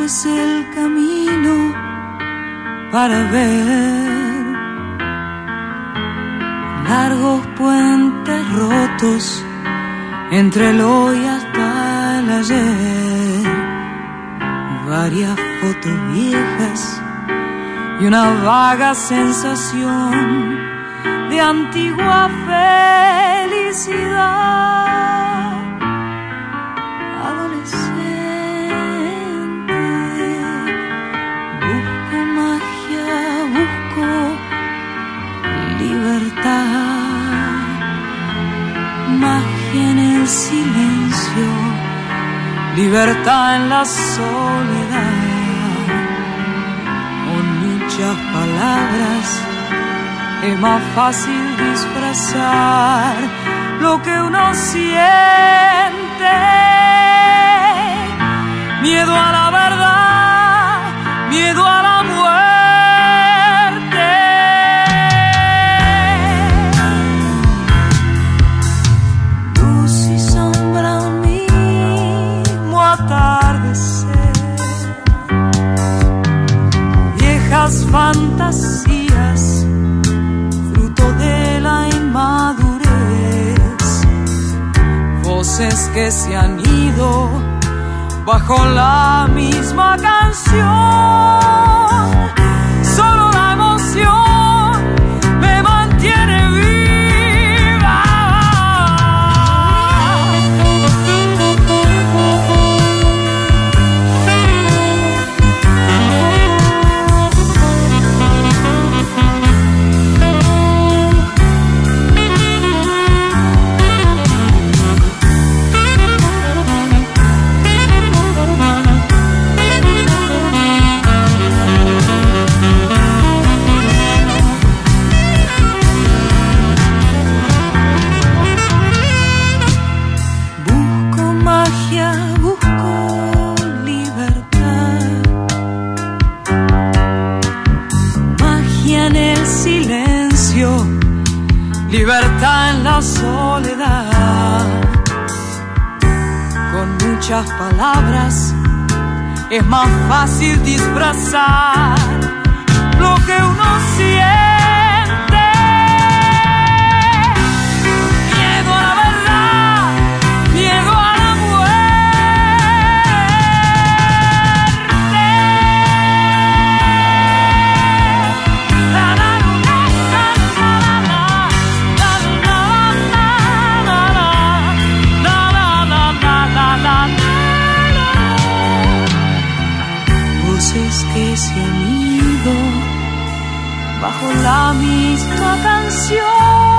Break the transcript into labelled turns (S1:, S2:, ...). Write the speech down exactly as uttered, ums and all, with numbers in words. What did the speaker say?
S1: es el camino para ver largos puentes rotos entre el hoy hasta el ayer, varias fotos viejas y una vaga sensación de antigua felicidad adolescente. Busco magia, busco libertad, magia en el silencio, libertad en la soledad. Con muchas palabras es más fácil disfrazar lo que uno siente. Miedo a la verdad, miedo a la muerte. Luz y sombra un mismo atardecer, viejas fantasías, voces que se han ido bajo la misma canción. Solo la emoción me mantiene viva. Libertad en la soledad. Con muchas palabras es más fácil disfrazar lo que uno siente. Miedo a la verdad, miedo a la que se han ido bajo la misma canción.